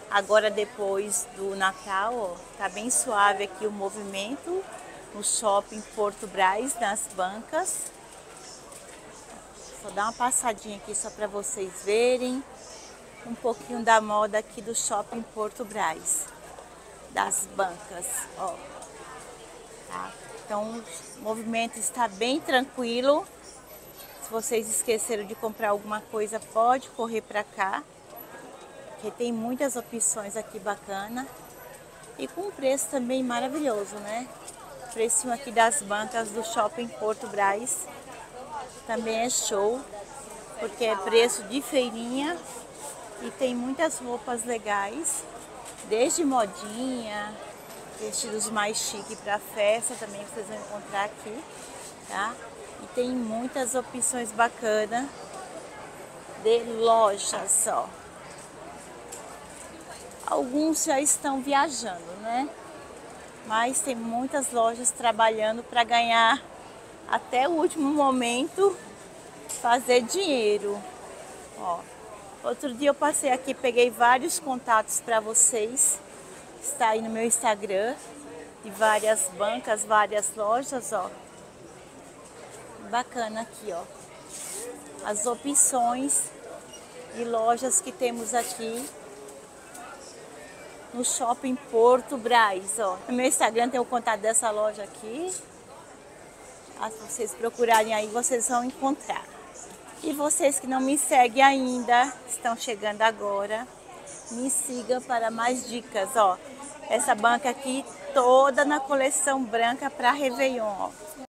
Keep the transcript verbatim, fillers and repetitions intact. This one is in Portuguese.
Agora depois do Natal, ó, tá bem suave aqui o movimento no shopping Porto Brás, nas bancas. Vou dar uma passadinha aqui só para vocês verem um pouquinho da moda aqui do shopping Porto Brás, das bancas, ó. Tá? Então o movimento está bem tranquilo. Se vocês esqueceram de comprar alguma coisa, pode correr para cá, porque tem muitas opções aqui bacana e com um preço também maravilhoso, né? O precinho aqui das bancas do shopping Porto Brás também é show, porque é preço de feirinha e tem muitas roupas legais, desde modinha, vestidos mais chique para festa também vocês vão encontrar aqui, tá? E tem muitas opções bacanas de lojas, ó. Alguns já estão viajando, né? Mas tem muitas lojas trabalhando para ganhar até o último momento, fazer dinheiro, ó. Outro dia eu passei aqui, peguei vários contatos para vocês. Está aí no meu Instagram, de várias bancas, várias lojas, ó. Bacana aqui, ó. As opções de lojas que temos aqui no shopping Porto Brás, ó. No meu Instagram tem o contato dessa loja aqui. Se vocês procurarem aí, vocês vão encontrar. E vocês que não me seguem ainda, estão chegando agora, me siga para mais dicas, ó. Essa banca aqui toda na coleção branca para Réveillon, ó.